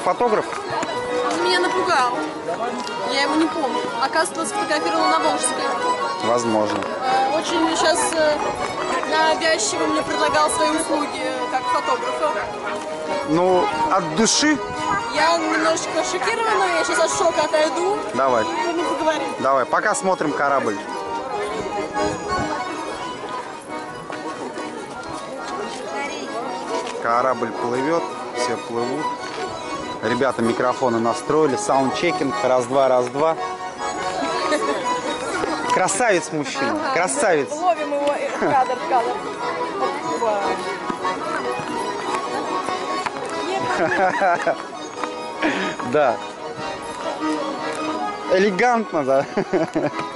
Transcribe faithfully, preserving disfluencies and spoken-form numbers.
фотограф? Он меня напугал. Я его не помню. Оказывается, сфотографировала на Волжской. Возможно. Очень сейчас навязчиво мне предлагал свои услуги как фотографа. Ну, от души? Я немножечко шокирована, я сейчас от шока отойду. Давай. И мы поговорим. Давай, пока смотрим корабль. Корабль плывет, все плывут. Ребята микрофоны настроили, саундчекинг, раз-два, раз-два. Красавец мужчина, ага, красавец. Ловим его кадр в кадр. Да. Элегантно, да.